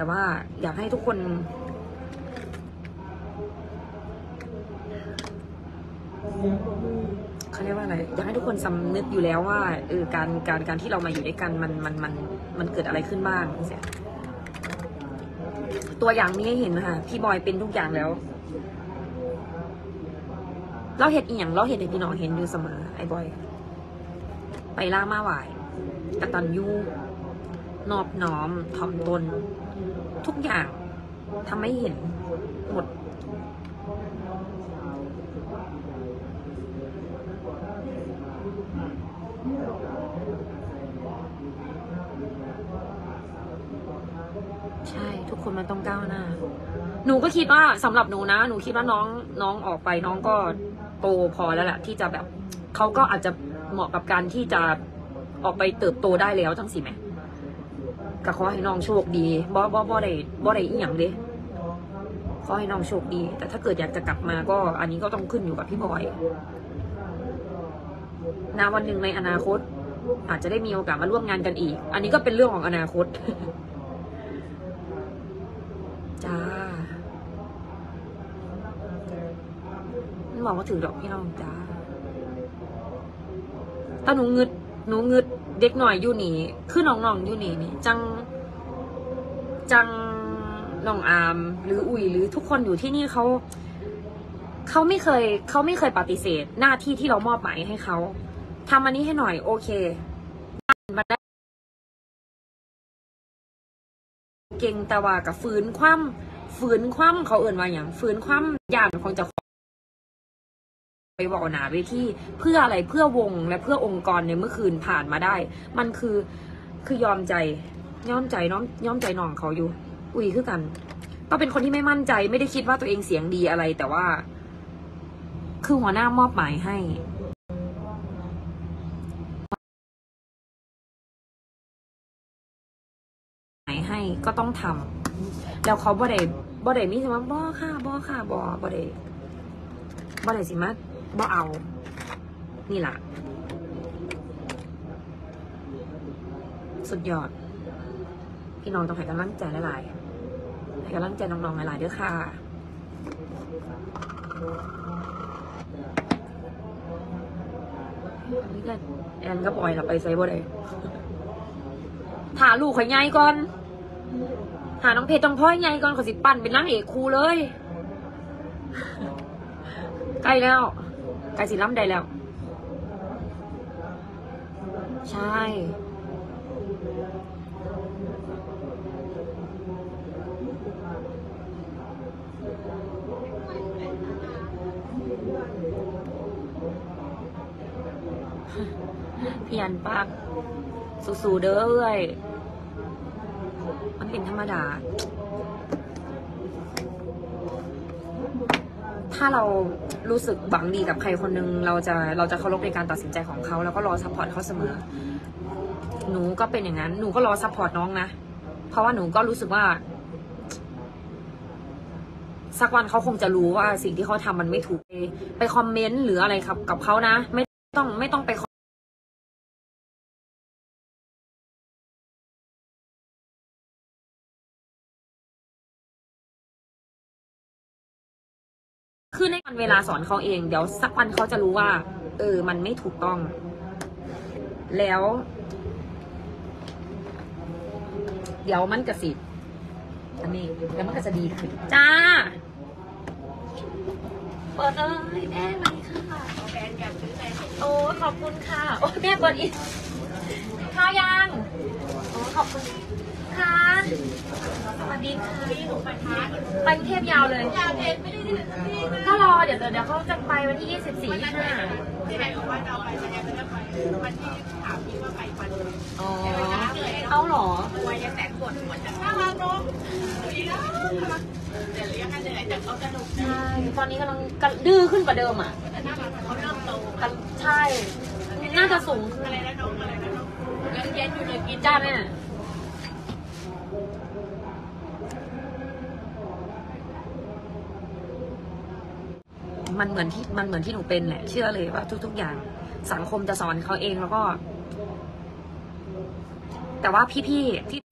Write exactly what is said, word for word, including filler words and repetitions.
แต่ว่าอยากให้ทุกคนเขาเรียกว่าอะไรอยากให้ทุกคนสำนึกอยู่แล้วว่าเออการการการที่เรามาอยู่ด้วยกันมันมันมันมันเกิดอะไรขึ้นบ้างตัวอย่างนี้ให้เห็นนะคะพี่บอยเป็นทุกอย่างแล้วเราเห็นอีกอย่างเราเห็นในพี่น้องเห็นอยู่เสมอไอ้บอยไปล่ามาไหวกตัญญูนอบน้อมถ่อมตนทุกอย่างทำให้เห็นหมดใช่ทุกคนมันต้องก้าวหน้าหนูก็คิดว่าสำหรับหนูนะหนูคิดว่าน้องน้องออกไปน้องก็โตพอแล้วแหละที่จะแบบเขาก็อาจจะเหมาะกับการที่จะออกไปเติบโตได้แล้วจังสิแม่ก็ขอให้น้องโชคดีบ่บ่บ่ได้บ่ได้อีหยังเด้ขอให้น้องโชคดีแต่ถ้าเกิดอยากจะกลับมาก็อันนี้ก็ต้องขึ้นอยู่กับพี่บอยณวันหนึ่งในอนาคตอาจจะได้มีโอกาสมาร่วมงานกันอีกอันนี้ก็เป็นเรื่องของอนาคตจ้าบอกว่าถือดอกพี่น้องจ้าถ้าหนูงึดหนูงึดเด็กหน่อยอยู่นี่คือน้องๆอยู่นี่นี่จังจังน้องอามหรืออุ๋ยหรือทุกคนอยู่ที่นี่เขาเขาไม่เคยเขาไม่เคยปฏิเสธหน้าที่ที่เรามอบหมายให้เขาทำอันนี้ให้หน่อยโอเคมาได้เก่งแต่ว่ากับฝืนคว่ำฝืนคว่ำเขาเอื่นว่าอย่างฝืนคว่ำยานของจะไปบอกหนาเวทีเพื่ออะไรเพื่อวงและเพื่อองค์กรในเมื่อคืนผ่านมาได้มันคือคือยอมใจยอมใจน้อมยอมใจน้องเขาอยู่อุ้ยคือกันก็เป็นคนที่ไม่มั่นใจไม่ได้คิดว่าตัวเองเสียงดีอะไรแต่ว่าคือหัวหน้ามอบหมายให้หมายให้ก็ต้องทำแล้วเขาบ่ได้บ่ได้มีสมมติบ่ค่ะบ่ค่ะบ่บ่ได้บ่ได้สิมาบ่เอานี่แหละสุดยอดพี่น้องต้องให้กำลังใจหลายๆให้กำลังใจน้องๆหลายๆด้วยค่ะนี่ก็แอนก็ปล่อยเราไปไซบ่ได้หาลูกข่อยใหญ่ก่อนหาน้องเพชรต้องพ่อยใหญ่ก่อนขอสิปั่นเป็นนางเอกครูเลยใกล้แล้วใกล้สิล้ำได้แล้วใช่พี่ยันปากสู้ๆเด้อเอ้ยมันเป็นธรรมดาถ้าเรารู้สึกหวังดีกับใครคนนึงเราจะเราจะเคารพในการตัดสินใจของเขาแล้วก็รอซัพพอร์ตเขาเสมอหนูก็เป็นอย่างนั้นหนูก็รอซัพพอร์ตน้องนะเพราะว่าหนูก็รู้สึกว่าสักวันเขาคงจะรู้ว่าสิ่งที่เขาทำมันไม่ถูกไปคอมเมนต์หรืออะไรครับกับเขานะไม่ต้องไม่ต้องไปคือในวันเวลาสอนเขาเองเดี๋ยวสักวันเขาจะรู้ว่าเออมันไม่ถูกต้องแล้วเดี๋ยวมันจะสิอันนี้แล้วมันก็จะดีขึ้นจ้าเปิดเลยแม่มาค่ะแฟนอยากซื้ออะไรโอ้ขอบคุณค่ะโอ้แม่เปิดอีกข้าวยังโอ้ขอบคุณค่ะสวัสดีค่ะไปกรุงเทพยาวเลยยาวเทปไม่ได้ถ้ารอเดี๋ยวเดี๋ยวเขาจะไปวันที่ยี่สิบสี่ยี่สิบห้าที่ไหนบอกว่าจะเอาไปฉันยังไม่ได้ไปวันที่ถามพี่ว่าไปวันอ๋อเอาหรอวัยยังแสนปวดหัวจะน่ารักเนาะดีนะเดี๋ยวเลี้ยงกันเหนื่อยแต่เขาสนุกใช่ตอนนี้กำลังดื้อขึ้นกว่าเดิมอ่ะเขาเริ่มโตกันใช่น่าจะสูงอะไรนะน้องอะไรนะน้องยังเย็นอยู่เลยกินจ้าแม่มันเหมือนที่มันเหมือนที่หนูเป็นแหละเชื่อเลยว่าทุกๆอย่างสังคมจะสอนเขาเองแล้วก็แต่ว่าพี่ๆที่